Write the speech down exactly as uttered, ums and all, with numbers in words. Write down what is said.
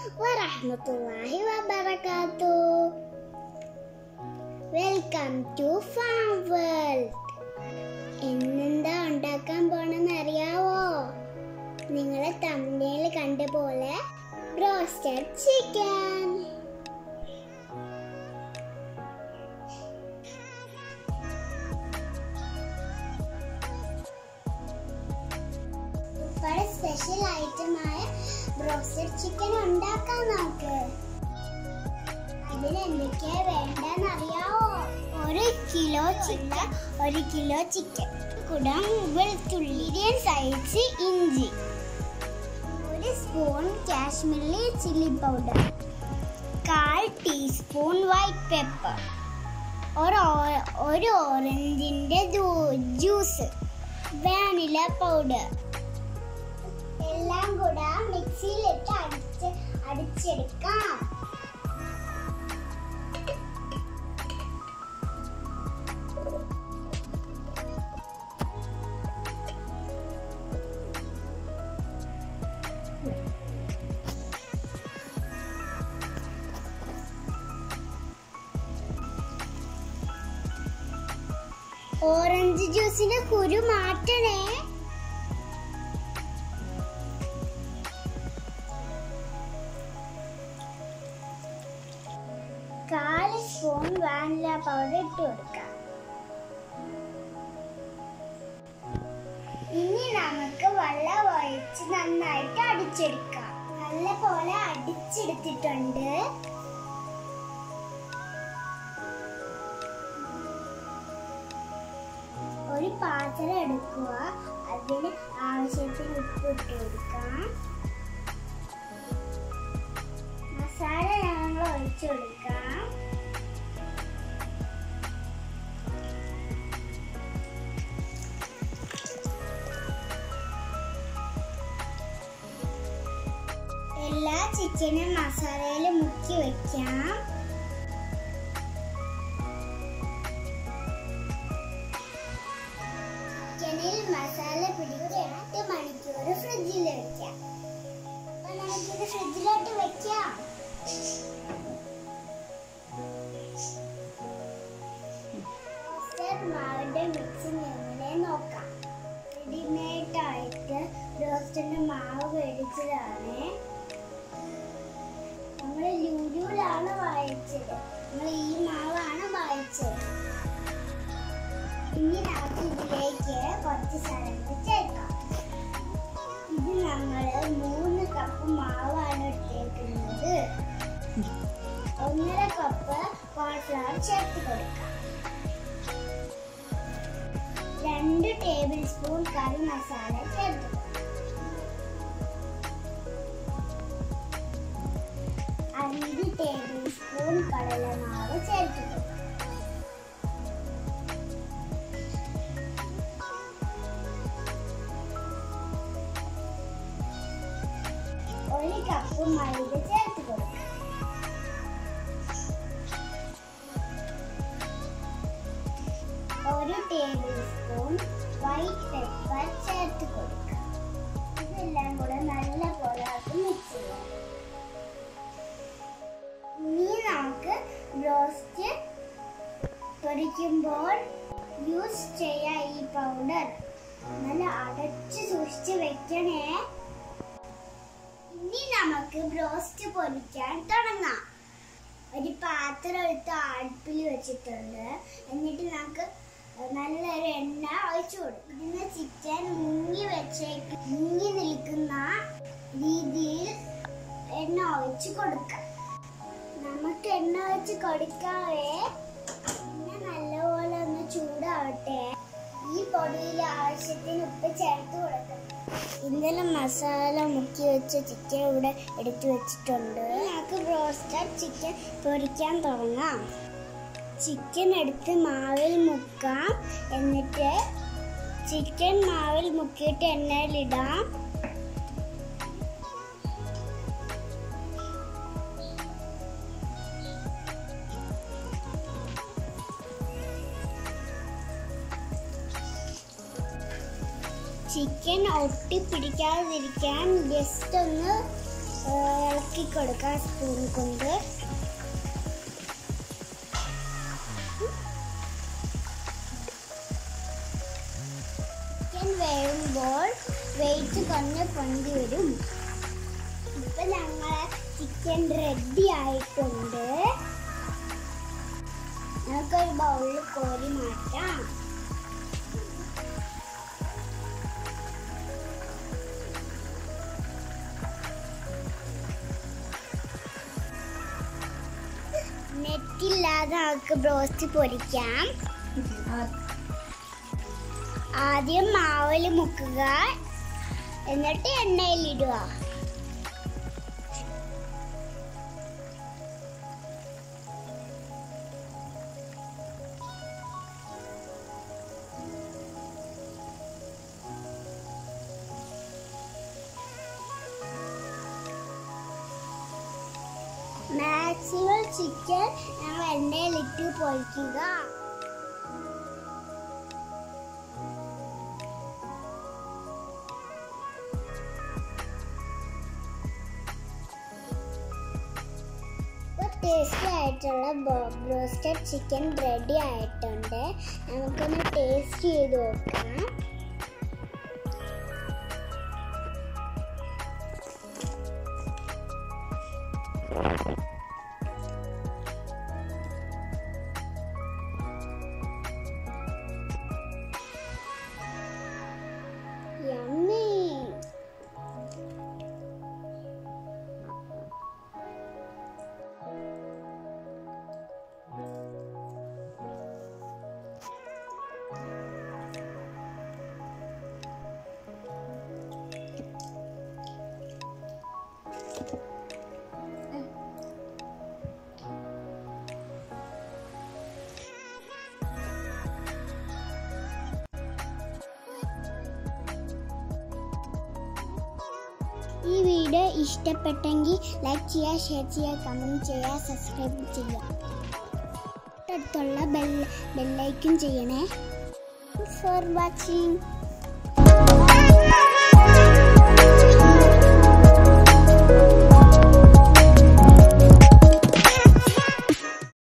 warahmatullahi wabarakatuh. Welcome to Farm World. ഇന്നെന്താ ഉണ്ടാക്കാൻ പോണെന്ന് അറിയാവോ? നിങ്ങളെ തമ്പനയിൽ കണ്ട പോലെ ബ്രോസ്റ്റഡ് ചിക്കൻ. ഉപ്പയുടെ സ്പെഷ്യൽ ഐറ്റമായ ബ്രോസ്റ്റഡ് ചിക്കൻ ഉണ്ടാക്കാൻ നോക്ക്. അതിന് എന്തൊക്കെയാ വേണ്ടെന്ന് അറിയാവോ? ഒരു കിലോ ചിക്കൻ ഒരു കിലോ ചിക്കൻ കുടം വെളുത്തുള്ളി സൈസ് ഇഞ്ചി, ഒരു സ്പൂൺ കാശ്മീരി ചില്ലി പൗഡർ, കാൽ ടീസ്പൂൺ വൈറ്റ് പെപ്പർ, ഒരു ഒരു ഓറഞ്ചിന്റെ ജ്യൂസ്, വാനില പൗഡർ എല്ലാം കൂടെ മിക്സിയിലിട്ട് അടിച്ച് അടിച്ചെടുക്കാം. ഓറഞ്ച് ജ്യൂസിന്റെ കുരു മാറ്റണേ. കാൽ സ്പൂൺ വാനില പൗഡർ ഇട്ട് കൊടുക്കാം. ഇനി നമുക്ക് വെള്ളം ഒഴിച്ച് നന്നായിട്ട് അടിച്ചെടുക്കാം. നല്ല പോലെ അടിച്ചെടുത്തിട്ടുണ്ട്. ഒരു പാത്രം എടുക്കുക, അതിന് ആവശ്യത്തിന് ഉപ്പ് ഇട്ട് കൊടുക്കാം. മസാല ഞങ്ങൾ ഒഴിച്ചു കൊടുക്കാം. എല്ലാ ചിക്കനും മസാലയിൽ മുക്കി വെക്കാം. ചിക്കനിൽ മസാല പിടിച്ച് എട്ട് മണിക്കൂർ ഫ്രിഡ്ജിൽ വെക്കാം. അപ്പൊ നമുക്കിത് ഫ്രിഡ്ജിലോട്ട് വെക്കാം. മാവിന്റെ മിക്സിങ് എങ്ങനെ നോക്കാം. റെഡിമെയ്ഡ് ആയിട്ട് ബ്രോസ്റ്റഡിന്റെ മാവ് മേടിച്ചതാണ്. നമ്മൾ ലുലുവിലാണ് വാങ്ങിച്ചത്. നമ്മൾ ഈ മാവാണ് വാങ്ങിച്ചത്. ഇനി നമുക്ക് ഇതിലേക്ക് കുറച്ച് സാധനങ്ങൾ ചേർക്കാം. ഇത് നമ്മൾ മൂന്ന് കപ്പ് മാവാണ് എടുത്തേക്കുന്നത്. ഒന്നര കപ്പ് കോൺഫ്ലവർ ചേർത്ത് കൊടുക്കാം. രണ്ട് ടേബിൾ സ്പൂൺ കറി മസാല ചേർത്ത് അഞ്ച് ടേബിൾ സ്പൂൺ കടലമാവ് ചേർത്ത് ഒരു കപ്പ് മൈദ ചേർത്ത് കൊടുക്കാം. ഒരു ടേബിൾ സ്പൂൺ വൈറ്റ് പെപ്പർ ചേർത്ത് കൊടുക്കാം. ഇതെല്ലാം കൂടെ നല്ല പോലെ മിക്സ് ചെയ്യാം. ഇനി നമുക്ക് ബ്രോസ്റ്റ് പൊരിക്കുമ്പോൾ യൂസ് ചെയ്യാം ഈ പൗഡർ. നല്ല അടച്ച് സൂക്ഷിച്ച് വെക്കണേ. ഇനി നമുക്ക് ബ്രോസ്റ്റ് പൊരിക്കാൻ തുടങ്ങാം. ഒരു പാത്രം എടുത്ത് അടുപ്പിൽ വെച്ചിട്ടുണ്ട്. എന്നിട്ട് നമുക്ക് നല്ലൊരു എണ്ണ ഒഴിച്ചു കൊടുക്കും. ഇതിന് ചിക്കൻ മുങ്ങി വെച്ചേക്ക് മുങ്ങി നിൽക്കുന്ന രീതിയിൽ എണ്ണ ഒഴിച്ച് കൊടുക്കാം. നമുക്ക് എണ്ണ ഒഴിച്ച് കൊടുക്കാവേ. പിന്നെ നല്ലപോലെ ഒന്ന് ചൂടാവട്ടെ. ഈ പൊടിയിൽ ആവശ്യത്തിന് ഉപ്പ് ചേർത്ത് കൊടുക്കണം. ഇന്നലെ മസാല മുക്കി വെച്ച ചിക്കൻ ഇവിടെ എടുത്തു വെച്ചിട്ടുണ്ട്. നമുക്ക് ബ്രോസ്റ്റഡ് ചിക്കൻ പൊരിക്കാൻ തുടങ്ങാം. ചിക്കൻ എടുത്ത് മാവിൽ മുക്കാം. എന്നിട്ട് ചിക്കൻ മാവിൽ മുക്കിയിട്ട് എണ്ണയിലിടാം. ചിക്കൻ ഒട്ടി പിടിക്കാതിരിക്കാൻ ജസ്റ്റ് ഒന്ന് ഇളക്കി കൊടുക്കാം സ്പൂൺ കൊണ്ട്. ചിക്കൻ വേവുമ്പോൾ വെയിറ്റ് കുറഞ്ഞ് പൊന്തി വരും. ഇപ്പൊ ഞങ്ങളെ ചിക്കൻ റെഡി ആയിട്ടുണ്ട്. നമുക്കൊരു ബൗളിൽ കോരി മാറ്റാം. നെറ്റില്ലാതെ നമുക്ക് ബ്രോസ്റ്റ് പൊരിക്കാം. ആദ്യം മാവിൽ മുക്കുക, എന്നിട്ട് എണ്ണയിലിടുക. മാക്സിമം ചിക്കൻ ഞങ്ങൾ എണ്ണയിലിട്ട് പൊരിക്കുക. ടേസ്റ്റി ആയിട്ടുള്ള ബ്രോസ്റ്റഡ് ചിക്കൻ റെഡി ആയിട്ടുണ്ട്. നമുക്കൊന്ന് ടേസ്റ്റ് ചെയ്ത് നോക്കാം. Yummy. ഈ വീഡിയോ ഇഷ്ടപ്പെട്ടെങ്കിൽ ലൈക്ക് ചെയ്യുക, ഷെയർ ചെയ്യുക, കമൻറ്റ് ചെയ്യുക, സബ്സ്ക്രൈബ് ചെയ്യുക. തൊട്ടടുത്തുള്ള ബെൽ ബെല്ലൈക്കൺ ചെയ്യണേ. For watching.